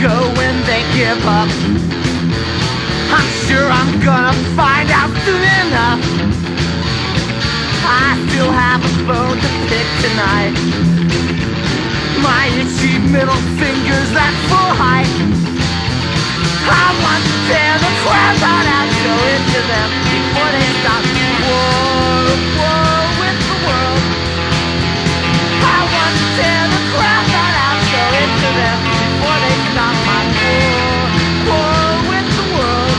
go when they give up. I'm sure I'm gonna find out soon enough. I still have a bone to pick tonight. My itchy middle finger's at full height. I want to tear the crap out and show it to them before they stop. War, war with the world. I want to tear the crap out and show it to them before they stop my war, war with the world.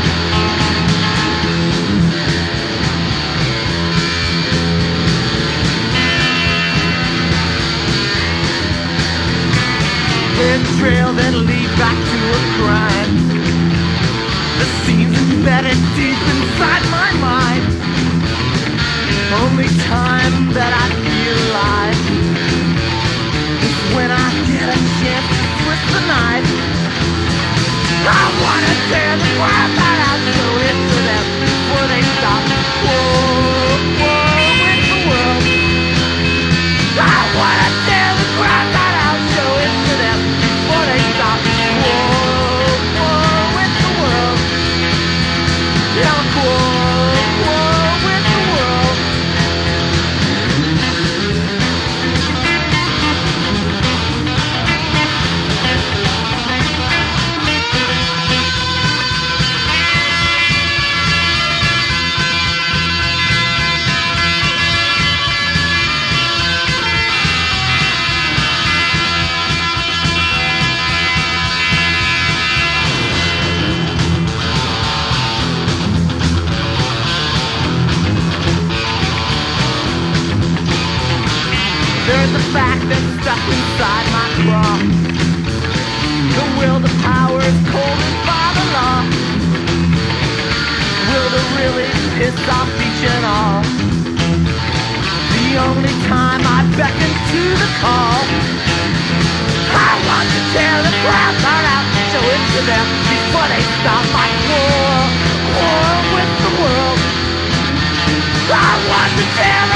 There's a trail that leads back to a crime. The scene's embedded deep inside my mind. Only time that I feel alive is when I get a chance to twist the knife. I wanna tear the crap out and show it to them before they stop. Whoa, whoa with the world. I wanna tear the crap out and show it to them before they stop. Whoa, whoa with the world. Yeah, whoa, whoa with the world. There's a fact that's stuck inside my craw. The will to power is cold and by the law. Will to really piss off each and all. The only time I beckon to the call. I want to tear the crap out and show it to them before they stop my war, war with the world. I want to tear the